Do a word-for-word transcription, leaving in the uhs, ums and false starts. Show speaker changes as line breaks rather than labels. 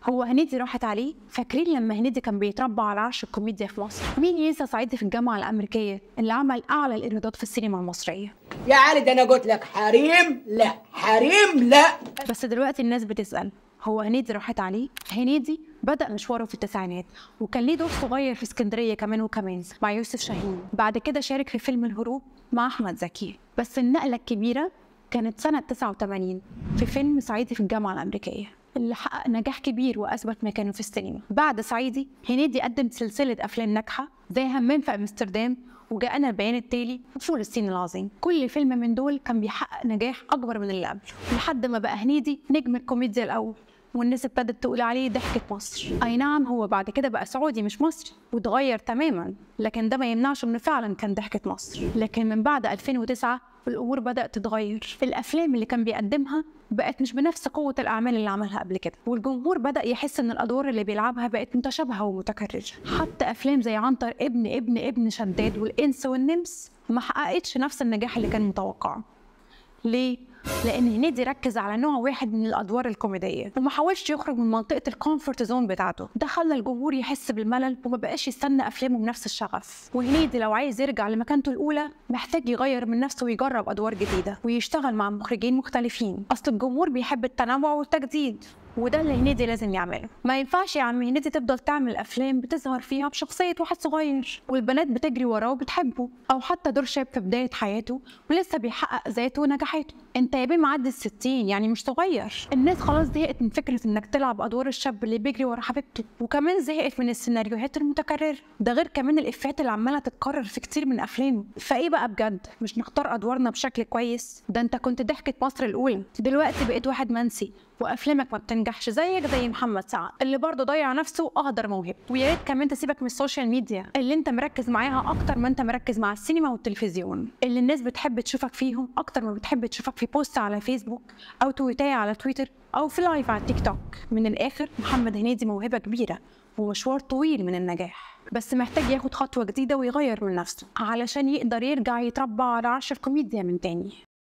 هو هنيدي راحت عليه؟ فاكرين لما هنيدي كان بيتربى على عرش الكوميديا في مصر؟ مين ينسى صعيدي في الجامعة الأمريكية اللي عمل أعلى الإيرادات في السينما المصرية؟
يا علي ده أنا قلت لك حريم لا حريم لا.
بس دلوقتي الناس بتسأل هو هنيدي راحت عليه؟ هنيدي بدأ مشواره في التسعينات وكان ليه دور صغير في اسكندرية كمان وكمان مع يوسف شاهين، بعد كده شارك في فيلم الهروب مع أحمد زكي، بس النقلة الكبيرة كانت سنة تسعة وثمانين في فيلم صعيدي في الجامعة الأمريكية اللي حقق نجاح كبير وأثبت مكانه في السينما. بعد صعيدي هنيدي قدم سلسلة أفلام ناجحة زي همام في أمستردام وجاءنا البيان التالي وفول الصين العظيم. كل فيلم من دول كان بيحقق نجاح أكبر من اللي قبله لحد ما بقى هنيدي نجم الكوميديا الأول والناس ابتدت تقول عليه ضحكة مصر. أي نعم هو بعد كده بقى سعودي مش مصري واتغير تماما، لكن ده ما يمنعش إنه فعلا كان ضحكة مصر. لكن من بعد ألفين وتسعة الأمور بدأت تتغير، الأفلام اللي كان بيقدمها بقت مش بنفس قوة الأعمال اللي عملها قبل كده، والجمهور بدأ يحس إن الأدوار اللي بيلعبها بقت متشابهة ومتكررة. حتى أفلام زي عنتر ابن ابن ابن شداد والإنس والنمس ما حققتش نفس النجاح اللي كان متوقع. ليه؟ لأن هنيدي ركز على نوع واحد من الأدوار الكوميدية وما حاولش يخرج من منطقة الكومفورت زون بتاعته، ده خلى الجمهور يحس بالملل وما بقاش يستنى أفلامه بنفس الشغف. وهنيدي لو عايز يرجع لمكانته الأولى محتاج يغير من نفسه ويجرب أدوار جديدة ويشتغل مع مخرجين مختلفين، أصل الجمهور بيحب التنوع والتجديد وده اللي هنيدي لازم يعمله. ما ينفعش يا عم هنيدي تفضل تعمل افلام بتظهر فيها بشخصيه واحد صغير والبنات بتجري وراه وبتحبه، او حتى دور شاب في بدايه حياته ولسه بيحقق ذاته ونجاحاته. انت يا بيه معدي الستين يعني مش صغير. الناس خلاص زهقت من فكره انك تلعب ادوار الشاب اللي بيجري ورا حبيبته، وكمان زهقت من السيناريوهات المتكرره، ده غير كمان الافيهات اللي عماله تتكرر في كتير من افلامه. فايه بقى بجد؟ مش نختار ادوارنا بشكل كويس؟ ده انت كنت ضحكة مصر الاولى، دلوقتي بقيت واحد منسي وافلامك ما بتنجحش زيك زي محمد سعد اللي برضه ضيع نفسه واهدر موهبته. ويا ريت كمان تسيبك من السوشيال ميديا اللي انت مركز معاها اكتر ما انت مركز مع السينما والتلفزيون، اللي الناس بتحب تشوفك فيهم اكتر ما بتحب تشوفك في بوست على فيسبوك او تويتايه على تويتر او في لايف على تيك توك. من الاخر محمد هنيدي موهبه كبيره ومشوار طويل من النجاح، بس محتاج ياخد خطوه جديده ويغير من نفسه علشان يقدر يرجع يتربى على عرش الكوميديا من تاني.